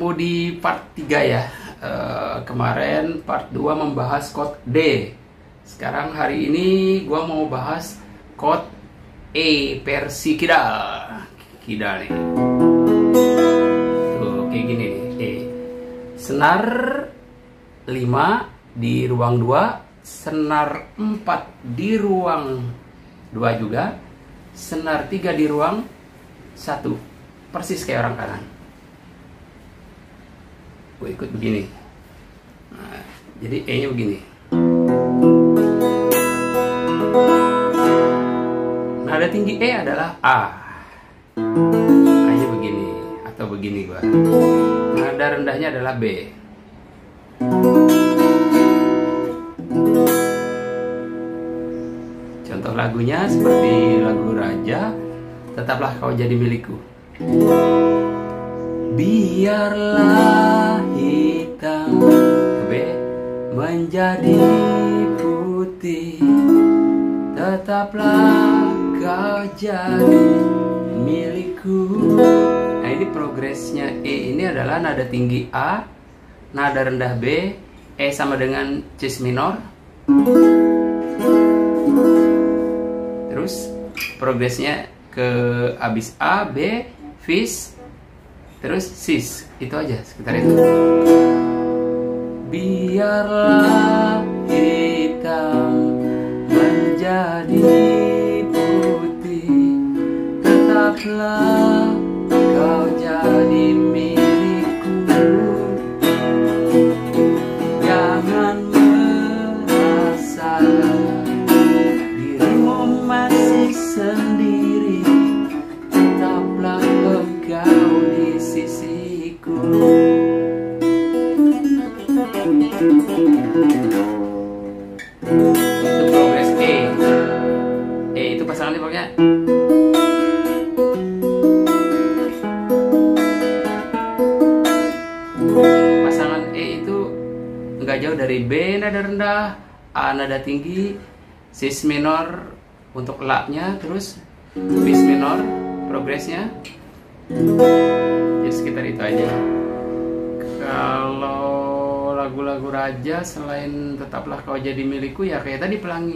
ketemu di part 3 ya. Kemarin part 2 membahas chord D. Sekarang hari ini gua mau bahas chord E versi kidal. Kidal nih. Tuh, kayak gini nih. E. Senar 5 di ruang 2, senar 4 di ruang 2 juga, senar 3 di ruang 1. Persis kayak orang kanan. Gue ikut begini. Nah, jadi E nya begini. Nada tinggi E adalah A. A nya begini atau begini gua. Nada rendahnya adalah B. Contoh lagunya seperti lagu Raja, Tetaplah Kau Jadi Milikku. Biarlah hitam B menjadi putih, tetaplah kau jadi milikku. Nah, ini progresnya E ini adalah nada tinggi A, nada rendah B, E sama dengan cis minor. Terus progresnya ke abis A, B, fis, terus sis. Itu aja, sekitar itu. Biarlah hitam menjadi putih, tetaplah kau jadi milikku. Jangan merasa dirimu masih sendiri, tetaplah engkau di sisiku. Itu progres E. E itu pasangannya pokoknya pasangan E itu nggak jauh dari B nada rendah, A nada tinggi, cis minor untuk La-nya, terus fis minor progresnya. Jadi sekitar itu aja. Kalau lagu-lagu Raja selain Tetaplah Kau Jadi Milikku ya kayak tadi Pelangi.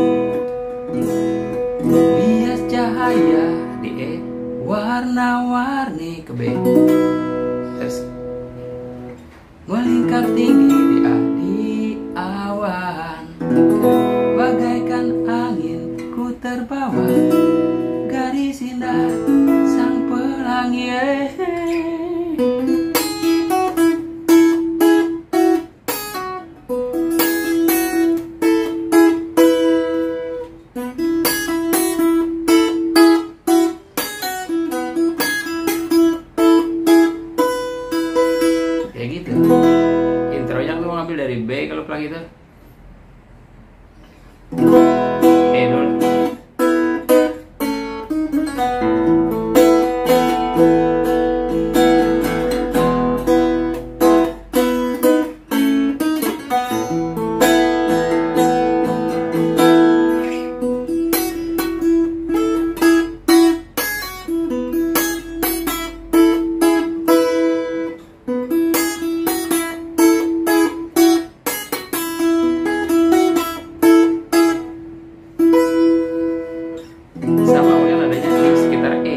Bias cahaya di E, warna-warni ke B. Terus melingkar tinggi di A, di awan, bagaikan angin ku terbawa, garis indah sang pelangi. Kayak gitu. Intronya lu ngambil dari B kalau Pelangi itu. E dulu. Sama yang nadanya di sekitar E.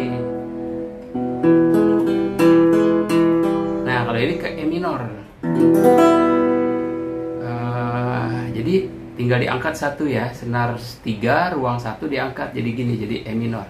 Nah, kalau ini ke E minor. Jadi tinggal diangkat satu ya, senar 3 ruang 1 diangkat jadi gini, jadi E minor.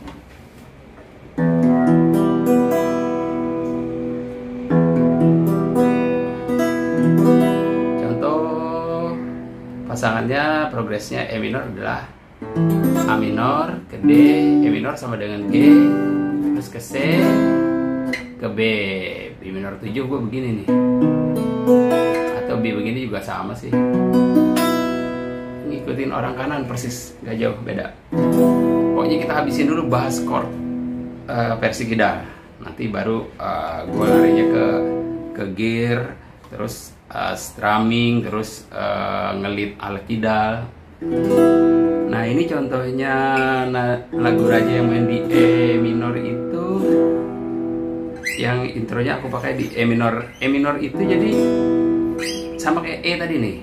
Contoh pasangannya progresnya E minor adalah A minor ke D, E minor sama dengan G, terus ke C, ke B, B minor 7 gue begini nih, atau B begini juga sama sih, ngikutin orang kanan persis, gak jauh beda. Pokoknya kita habisin dulu bahas chord versi kidal, nanti baru gue larinya ke gear, terus strumming, terus ngelit ala kidal. Nah, ini contohnya lagu Raja yang main di E minor itu yang intronya aku pakai di E minor. E minor itu jadi sama kayak E tadi nih.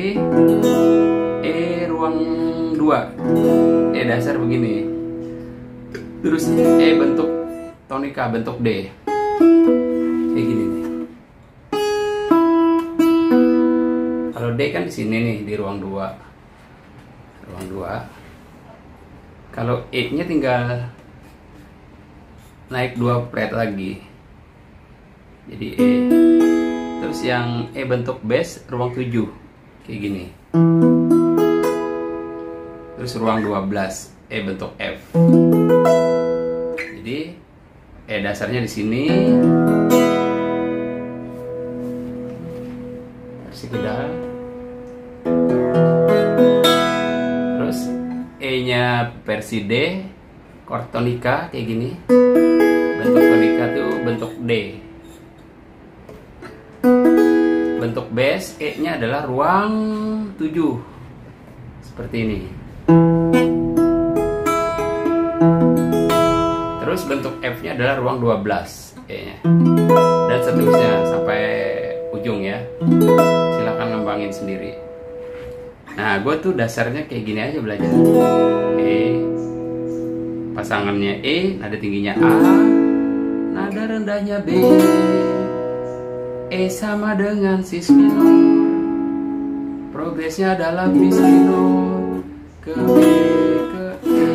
E ruang 2. E dasar begini. Terus E bentuk tonika, bentuk D. Kayak gini nih. Kalau D kan di sini nih, di ruang 2. Ruang 2. Kalau E-nya tinggal naik 2 fret lagi. Jadi E. Terus yang E bentuk bass ruang 7. Kayak gini. Terus ruang 12 E bentuk F. Jadi E dasarnya di sini. Versi pedal. Terus E-nya versi D, chord tonika kayak gini. Bentuk tonika tuh bentuk D. Bentuk bass E-nya adalah ruang 7. Seperti ini. Terus bentuk F-nya adalah ruang 12 E-nya. Dan seterusnya sampai ujung ya. Silahkan ngembangin sendiri. Nah, gue tuh dasarnya kayak gini aja belajar. E, pasangannya E, nada tingginya A, nada rendahnya B. E sama dengan sis minor. Progresnya adalah bis minor ke B ke E.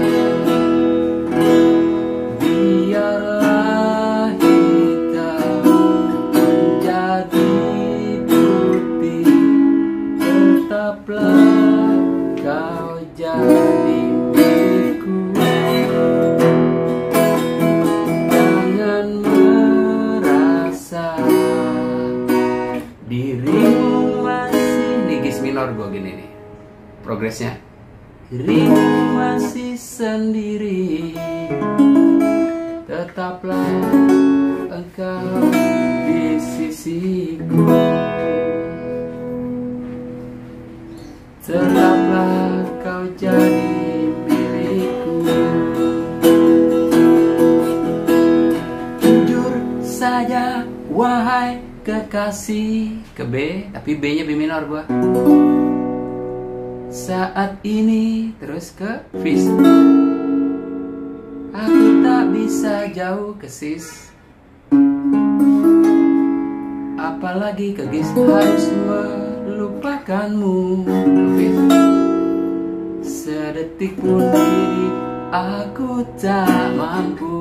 Biarlah hitam menjadi putih, tetaplah kau jadi milikku. Jangan merasa dirimu masih, nih gis minor gue gini nih progresnya, dirimu masih sendiri, tetaplah engkau di sisiku, tetaplah kau jadi milikku. Jujur saja wahai kekasih, ke B, tapi B-nya B minor gua. Saat ini terus ke Fis. Aku tak bisa jauh ke sis, apalagi ke gis, harus melupakanmu. Fis. Sedetik pun diri aku tak mampu.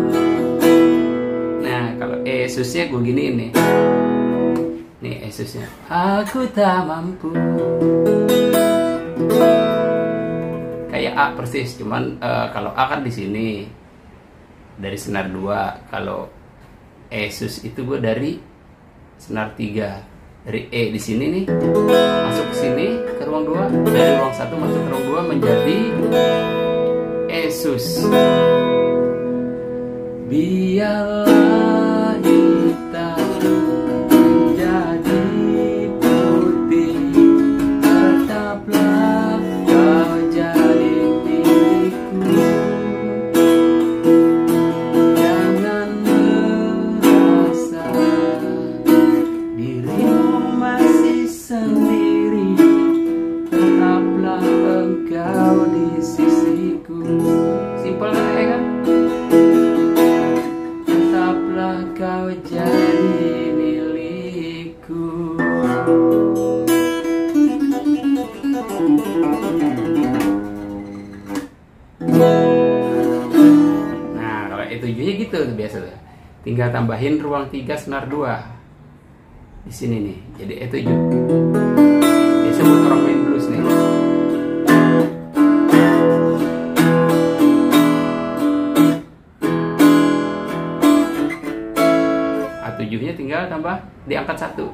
Nah, kalau E susnya gue gini nih. Nih E susnya. Aku tak mampu. Kayak A persis, cuman kalau A kan di sini dari senar 2. Kalau E sus itu gue dari senar 3. Dari E di sini nih masuk ke sini ke ruang 2, dari ruang 1 masuk ke ruang 2 menjadi E sus. Biarlah hitam menjadi putih, tetaplah kau jadi milikku. Jangan merasa dirimu masih sendiri, tetaplah engkau di sisiku. Simpel kan? Tetaplah kau jadi milikku. Nah, kalau E7-nya gitu biasa tuh. Tinggal tambahin ruang 3 senar 2 di sini nih. Jadi E7. Biasa buat orang main blues nih. A7-nya tinggal tambah diangkat 1.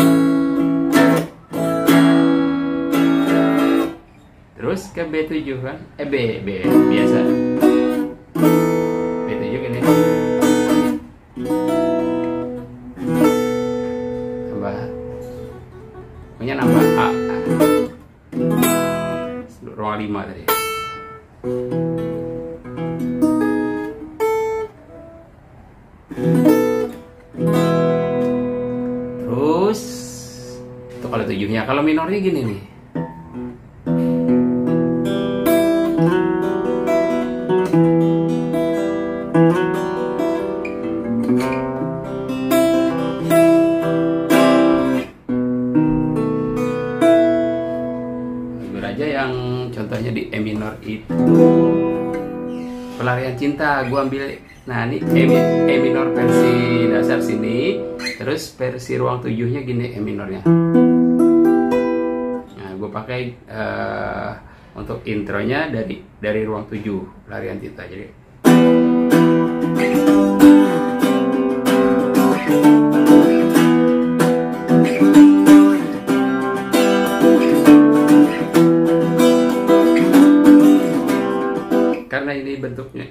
Terus ke B7 kan? B biasa. B7 gini. Tambah. Pokoknya nambah A. Ruang 5 tadi. Itu kalau tujuhnya. Kalau minornya gini nih. Lagu Raja yang contohnya di E minor itu Pelarian Cinta, gua ambil. Nah ini E minor versi dasar sini, terus versi ruang tujuhnya gini E minornya. Nah gue pakai untuk intronya dari ruang tujuh Pelarian Cinta. Jadi karena ini bentuknya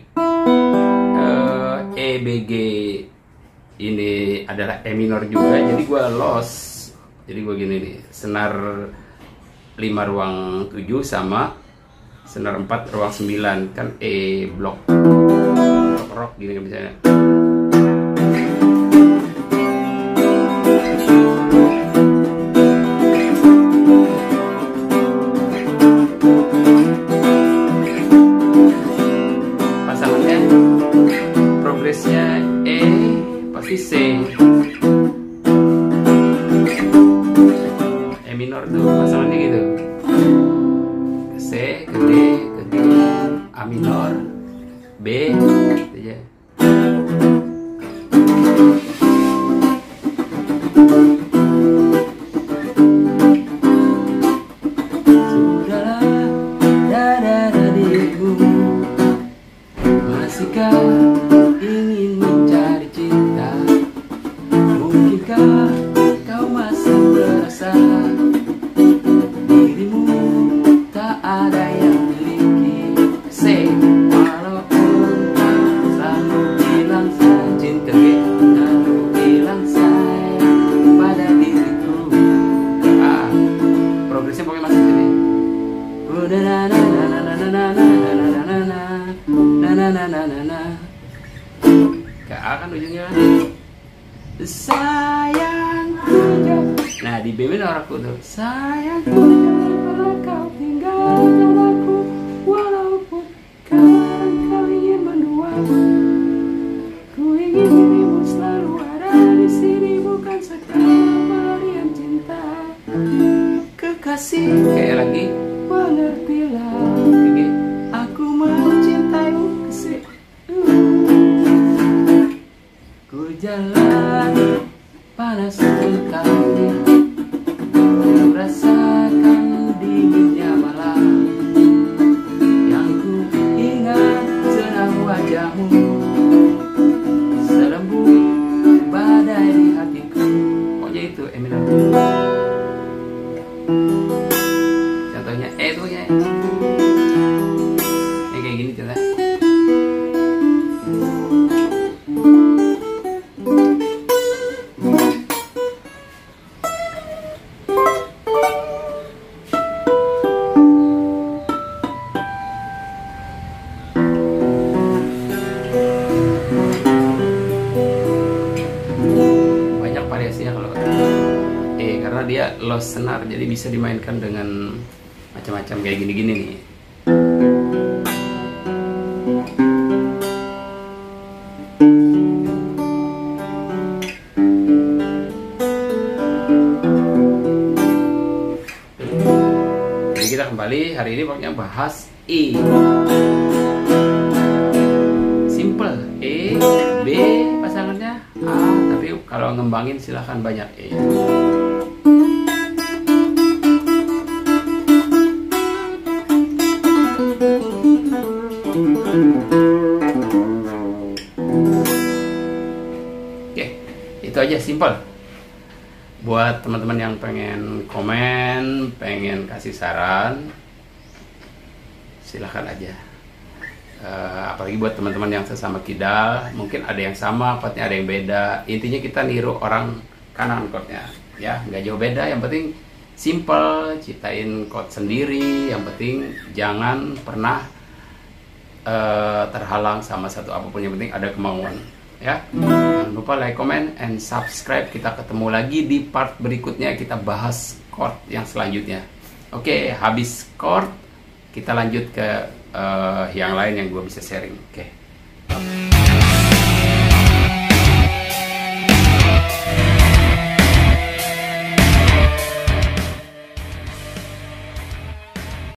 EBG ini adalah E minor juga, jadi gue lost. Jadi gue gini nih, senar 5 ruang 7 sama senar 4 ruang 9, kan E blok rock gini kan misalnya. Pasangannya progresnya E pasti C. E minor tuh pasangannya gitu, ke C, ke D, ke D, A minor, B gitu aja. Sudahlah dariku, masihkah ingin mencari cinta? Mungkinkah kau masih merasa dirimu tak ada yang miliki? Say, walaupun kau selalu bilang saya cinta, selalu bilang saya pada diriku. Progresnya pokoknya masih gini. Ke A kan ujungnya. Sayangku, nah di B minor aku tuh, sayangku jangan pernah kau tinggalkan aku, walaupun kadang kau ingin mendua. Ku ingin dirimu selalu ada di sini, bukan sekadar pelarian cinta. Kekasih, kayak lagi mengertilah, aku mencintaimu kasih. Ku jalan panas sekali, ku rasakan dinginnya malam. Yang ku ingat senang wajahmu, selembut badai di hatiku. Pokoknya itu E minor. Contohnya E tuh ya. Ini kayak gini contohnya. Variasinya kalau E karena dia low senar, jadi bisa dimainkan dengan macam-macam kayak gini-gini nih. Jadi kita kembali hari ini pokoknya bahas E. Simple E, B pasangannya A, tapi kalau ngembangin silahkan banyak E. Oke, itu aja simple. Buat teman-teman yang pengen komen, pengen kasih saran, silahkan aja. Apalagi buat teman-teman yang sesama kidal, mungkin ada yang sama chordnya, ada yang beda. Intinya kita niru orang kanan chordnya, ya nggak jauh beda. Yang penting simple, ciptain chord sendiri. Yang penting jangan pernah terhalang sama satu apapun. Yang penting ada kemauan, ya. Jangan lupa like, comment, and subscribe. Kita ketemu lagi di part berikutnya, kita bahas chord yang selanjutnya. Oke, habis chord kita lanjut ke yang lain yang gue bisa sharing. Oke.